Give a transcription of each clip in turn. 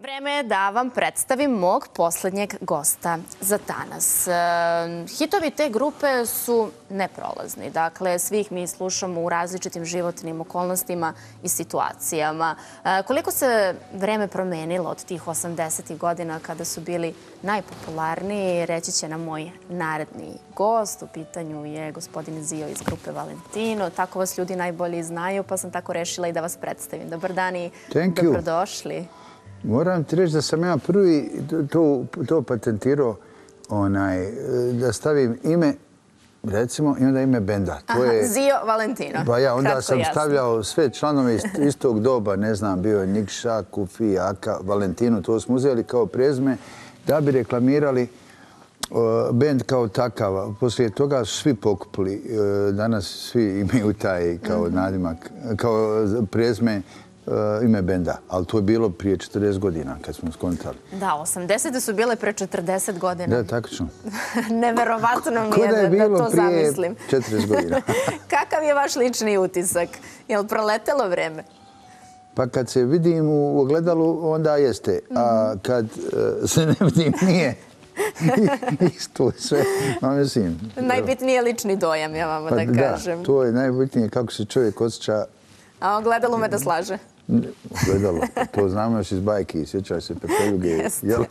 Vreme je da vam predstavim mog poslednjeg gosta za danas. Hitovi te grupe su neprolazni. Dakle, svi ih mi slušamo u različitim životnim okolnostima i situacijama. Koliko se vreme promenilo od tih 80. godina kada su bili najpopularniji, reći će nam moj naredni gost. U pitanju je gospodin Zio iz grupe Valentino. Tako vas ljudi najbolje znaju, pa sam tako rešila i da vas predstavim. Dobar dan i dobrodošli. Moram ti reći da sam ja prvi to patentirao, da stavim ime, recimo, i onda ime benda. Zio Valentino. Pa ja, onda sam stavljao sve članove istog doba, ne znam, bio je Nikša, Kufi, Aka, Valentino, to smo uzeli kao prezime da bi reklamirali bend kao takav. Poslije toga su svi pokupili. Danas svi imaju taj kao nadimak, kao prezime ime benda, ali to je bilo prije 40 godina kad smo skontali. Da, 80. su bile pre 40 godina. Da, tačno. Neverovatno mi je da to zamislim. Ko da je bilo prije 40 godina. Kakav je vaš lični utisak? Je li proletelo vreme? Pa kad se vidim u ogledalu, onda jeste. A kad se ne vidim, nije. Isto sve, mislim. Najbitniji je lični dojam, ja vama da kažem. Da, to je najbitnije kako se čovjek osjeća. A ogledalo me da slaže? Gledalo. To znamo još iz bajki. Sjećaj se Pepeljuge.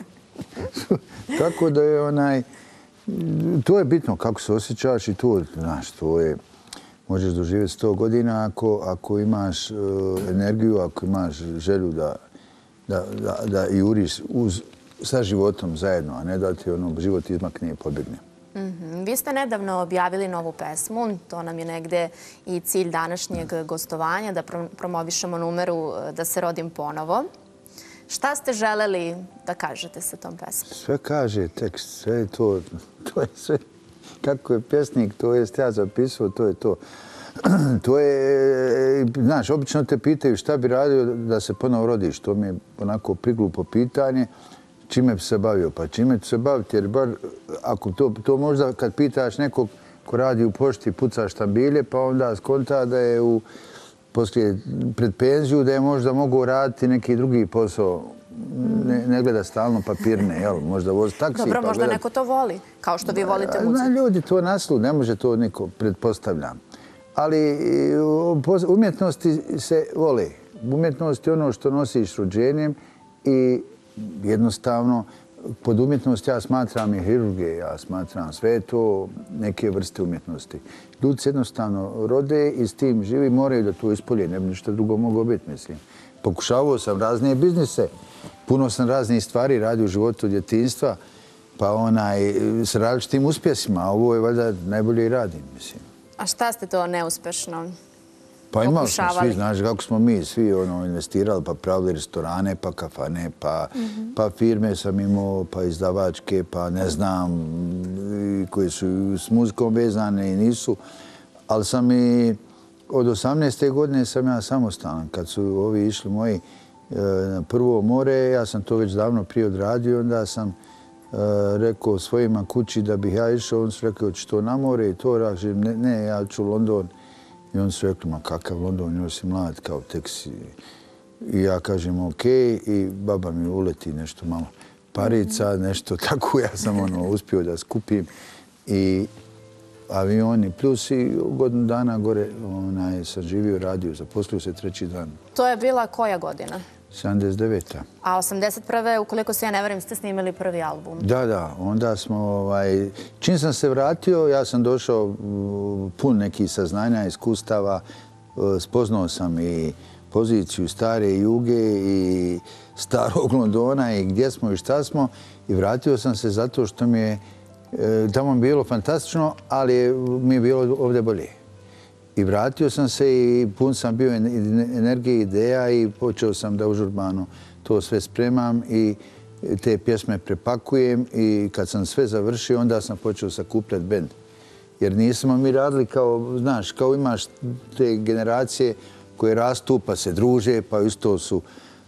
Tako da je to je bitno kako se osjećaš i to, znaš, to je, možeš doživjeti 100 godina ako imaš energiju, ako imaš želju da juriš sa životom zajedno, a ne da ti život izmakne i pobjegne. Vi ste nedavno objavili novu pesmu, to nam je negde i cilj današnjeg gostovanja, da promovišemo numeru Da se rodim ponovo. Šta ste želeli da kažete sa tom pesmom? Sve kaže tekst, sve je to je sve. Kako je pjesnik, to jest ja zapisao, to je to. To je, znaš, obično te pitaju šta bi radio da se ponovo rodiš, to mi je onako priglupo pitanje. Čime bi se bavio? Pa čime ću se baviti? Jer bar ako to možda kad pitaš nekog ko radi u pošti, puca štambilje, pa onda skonta da je poslije pred penziju da je možda mogu raditi neki drugi posao. Ne gleda stalno papirne, jel? Možda vozi taksi. Dobro, možda neko to voli, kao što vi volite muziku. Ljudi to naslu, ne može to niko, pretpostavljam. Ali umjetnosti se vole. Umjetnost je ono što nosiš rođenjem i jednostavno, pod umjetnost ja smatram i hirurge, ja smatram sve to neke vrste umjetnosti. Ljudi se jednostavno rode i s tim živi, moraju da to ispolje, ne bi ništa drugo moglo biti, mislim. Pokušavao sam razne biznise, puno sam raznih stvari radio u životu od djetinjstva, pa s različitim uspjesima, a ovo je valjda najbolje i radim, mislim. A šta ste to neuspešno? Pa imali smo svi, znaš kako smo mi svi investirali, pa pravili restorane, pa kafane, pa firme sam imao, pa izdavačke, pa ne znam, koji su s muzikom vezane i nisu. Ali sam i od 18. godine sam ja samostalan. Kad su ovi išli moji na prvo more, ja sam to već davno prije odradio, onda sam rekao svojima kući da bih ja išao, on su rekao, hoćeš to na more i to ražem, ne, ja ću u London. I oni su rekli, ma kakav London, još si mlad, kao tek si. I ja kažem, okej, i baba mi uleti nešto malo parica, nešto tako. Ja sam uspio da skupim i avioni, plus i godinu dana gore sam živio, radio, zaposlio se 3. dan. To je bila koja godina? 79. A 81. ukoliko se ja ne varam, ste snimili prvi album. Da, onda smo, čim sam se vratio, ja sam došao pun nekih saznanja, iskustava, spoznao sam i poziciju stare Juge i starog Londona i gdje smo i šta smo i vratio sam se zato što mi je tamo bilo fantastično, ali mi je bilo ovdje bolje. I vratio sam se i pun sam bio energije, ideja i počeo sam da užurbano to sve spremam i te pjesme prepakujem i kad sam sve završio, onda sam počeo sakupljati bend. Jer nismo mi radili kao, znaš, kao imaš te generacije koje rastu pa se druže, pa isto su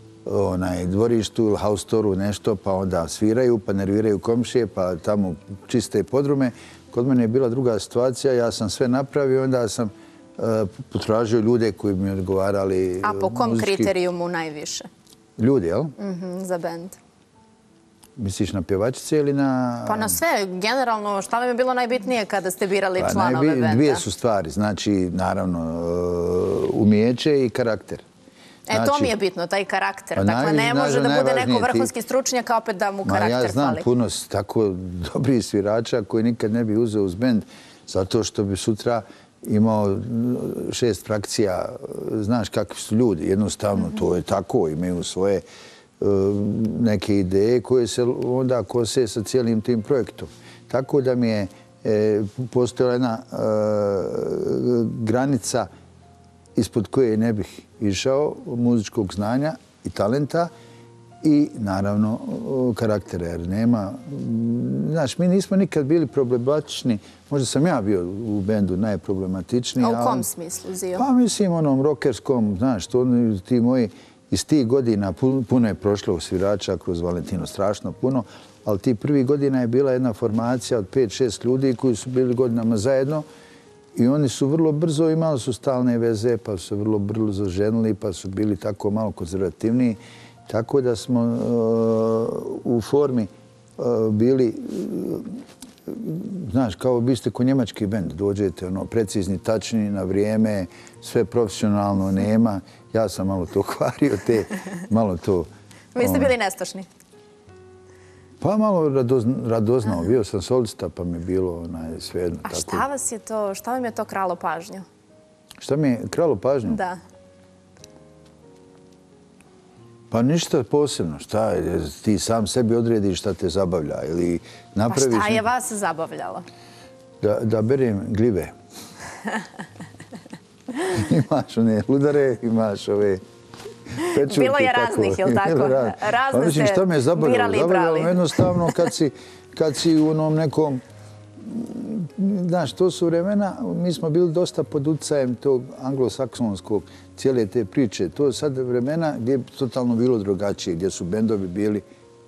dvorištu ili house store-u nešto, pa onda sviraju, pa nerviraju komšije, pa tamo čiste podrume. Kod mene je bila druga situacija, ja sam sve napravio, onda sam potražio ljude koji bi mi odgovarali. A po kom kriterijumu najviše? Ljudi, jel? Za bend. Misliš na pjevačice ili na... Pa na sve, generalno, šta vam je bilo najbitnije kada ste birali članove benda? Dvije su stvari, znači, naravno, umijeće i karakter. To mi je bitno, taj karakter. Dakle, ne može da bude neko vrhunski stručnjak, a opet da mu karakter fali. Ja znam puno tako dobrih svirača koji nikad ne bi uzeo uz bend, zato što bi sutra imao 6 frakcija. Znaš kakvi su ljudi, jednostavno to je tako, imaju svoje neke ideje koje se onda kose sa cijelim tim projektom. Tako da mi je postojala jedna granica ispod koje ne bih išao, muzičkog znanja i talenta i naravno karaktera, jer nema... Znaš, mi nismo nikad bili problematični, možda sam ja bio u bendu najproblematičniji. A u kom smislu, Zio? Pa mislim onom rockerskom, znaš, ti moji iz tih godina puno je prošlo u svirača kroz Valentino, strašno puno, ali tih prvih godina je bila jedna formacija od 5-6 ljudi koji su bili godinama zajedno i oni su vrlo brzo imali su stalne veze, pa su se vrlo brzo ženili, pa su bili tako malo konzervativniji. Tako da smo u formi bili, znaš, kao biste ko njemački bend. Dođete, precizni, tačni, na vrijeme, sve profesionalno, nema. Ja sam malo to kvario, malo to... Vi ste bili nestašni? Pa malo radoznao. Bio sam solista, pa mi je bilo svejedno. A šta vam je to kralo pažnju? Šta mi je kralo pažnju? Da. Pa ništa posebno. Šta je? Ti sam sebi odrediš šta te zabavlja. Ili napraviš... Pa šta je vas zabavljalo? Da berem gljive. Imaš one ludare, imaš ove pečurke. Bilo je raznih, jel' tako? Razne ste birali i brali. Zabavljalo jednostavno kad si u onom nekom... Znaš, to su vremena, mi smo bili dosta pod utjecajem tog anglosaksonskog, cijele te priče. To je sad vremena gdje je totalno bilo drugačije, gdje su bendovi bili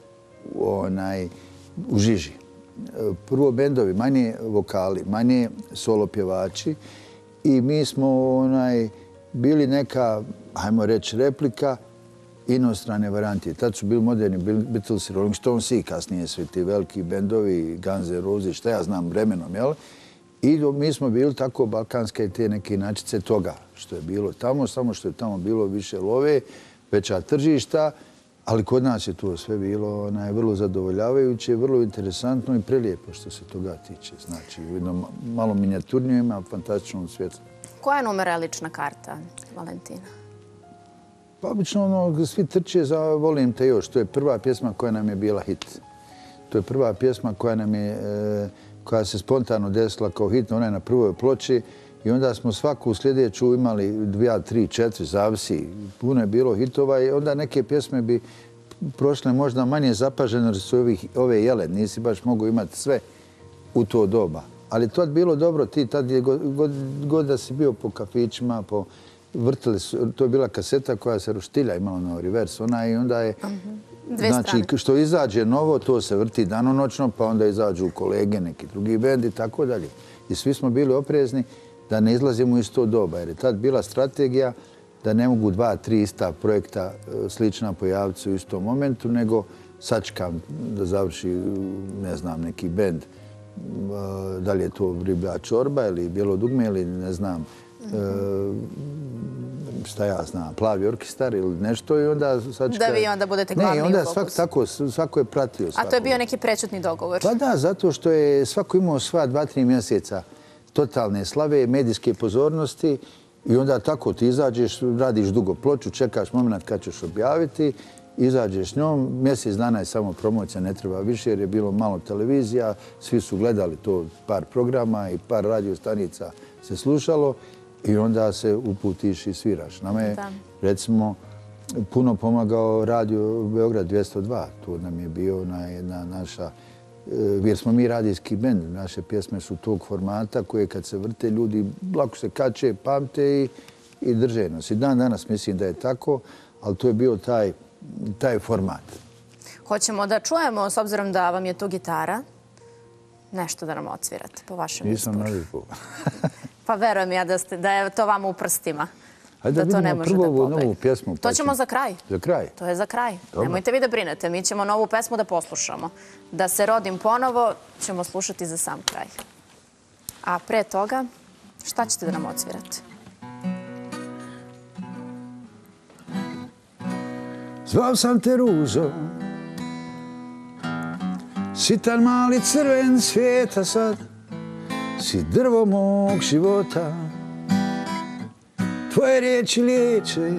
u žiži. Prvo bendovi, manje vokali, manje solo pjevači i mi smo bili neka, hajmo reći, replika inostrane varijante. Tad su bili moderni Beatles i Rolling Stones i kasnije svi ti veliki bendovi, Guns N' Roses, šta ja znam, vremenom, jel? I mi smo bili tako balkanske te neke inačice toga što je bilo tamo, samo što je tamo bilo više love, veća tržišta, ali kod nas je to sve bilo vrlo zadovoljavajuće, vrlo interesantno i prelijepo što se toga tiče. Znači, u jednom malo minijaturnijima, a fantastičnom svijetu. Koja je numera lična karta Valentina? Pa obično svi trče za Volim te još. To je prva pjesma koja nam je bila hit. To je prva pjesma koja se spontano desila kao hit. Ona je na prvoj ploči i onda smo svaku sljedeću imali 2, 3, 4, zavisi. Puno je bilo hitova i onda neke pjesme bi prošle možda manje zapažene jer su ove jele. Nisi baš mogu imati sve u to doba. Ali to je bilo dobro. Ti tad je god da si bio po kafićima, vrtili su, to je bila kaseta koja se roštilja, imala na reverse, i onda je, znači, što izađe novo, to se vrti danonoćno, pa onda izađu kolege, neki drugi bend i tako dalje. I svi smo bili oprezni da ne izlazimo iz to doba, jer je tad bila strategija da ne mogu 2, 3 ista projekta slična pojaviti se u istom momentu, nego sačekam da završi, ne znam, neki bend, da li je to Riblja čorba ili Bijelo dugme ili ne znam, šta ja znam, Plavi orkestar ili nešto i onda sačeka... Da vi onda budete glavni u fokusu. Svako je pratio. A to je bio neki prečutni dogovor? Pa da, zato što je svako imao sva 2-3 mjeseca totalne slave, medijske pozornosti i onda tako ti izađeš, radiš dugo ploču, čekaš moment kad ćeš objaviti, izađeš s njom, mjesec dana je samo promocija, ne treba više jer je bilo malo televizija, svi su gledali to, par programa i par radio stanica se slušalo i onda se uputiš i sviraš. Nama je, recimo, puno pomagao radio Beograd 202. To nam je bio jedna naša, jer smo mi radijski bend. Naše pjesme su tog formata koje kad se vrte ljudi lako se kače, pamte i drže nas. I dan danas mislim da je tako, ali to je bio taj format. Hoćemo da čujemo, s obzirom da vam je tu gitara, nešto da nam odsvirate po vašem izboru. Nisam navikao. Pa verujem ja da je to vama u prstima. Hajde da vidimo prvo ovu novu pjesmu. To ćemo za kraj. Za kraj? To je za kraj. Nemojte vi da brinete, mi ćemo novu pesmu da poslušamo. Da se rodim ponovo ćemo slušati za sam kraj. A pre toga, šta ćete da nam odsvirate? Zvao sam te ružo, sitan mali crven svijeta sad, si drvo mog života, tvoje riječi liječe,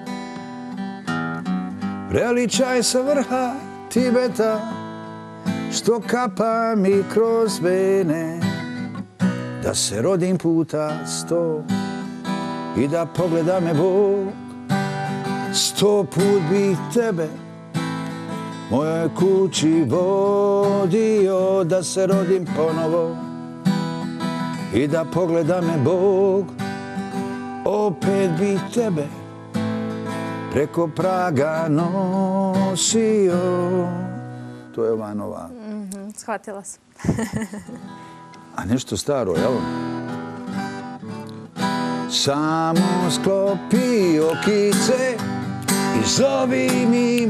preličaj sa vrha Tibeta, što kapa mi kroz vene, da se rodim puta 100 i da pogleda me Bog. 100 put bih tebe mojoj kući vodio, da se rodim ponovo i da pogleda me Bog. Opet bih tebe preko praga nosio. To je ova nova. Shvatila sam. A nešto staro, jel? Samo sklopi okice i zovi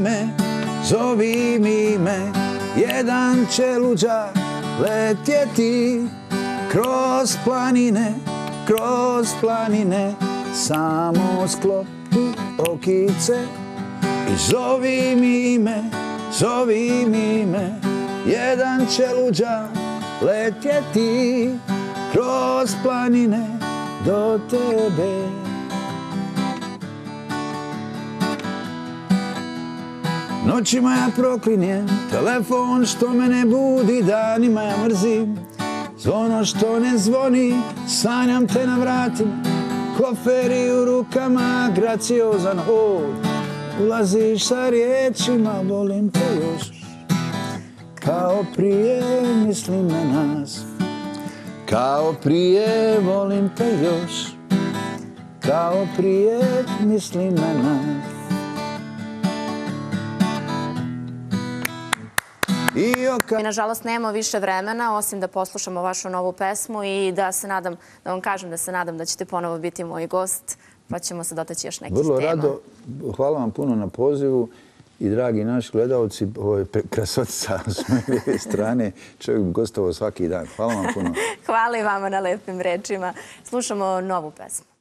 mi me, jedan će luđak letjeti kroz planine, samo sklopi okice i zovi mi me, jedan će luđak letjeti kroz planine do tebe. Noćima ja proklinjem telefon što me ne budi, danima ja mrzim zvono što ne zvoni, sanjam te na vratima, koferi u rukama, graciozan hod, ulaziš sa riječima, volim te još, kao prije mislim na nas, kao prije volim te još, kao prije mislim na nas. Mi, nažalost, nemamo više vremena, osim da poslušamo vašu novu pesmu i da vam kažem da se nadam da ćete ponovo biti moj gost, pa ćemo se dotaći još nekih tema. Vrlo rado, hvala vam puno na pozivu i dragi naši gledalci, ovo je krasotica s moje strane, čovjek gostovao svaki dan. Hvala vam puno. Hvala i vama na lepim rečima. Slušamo novu pesmu.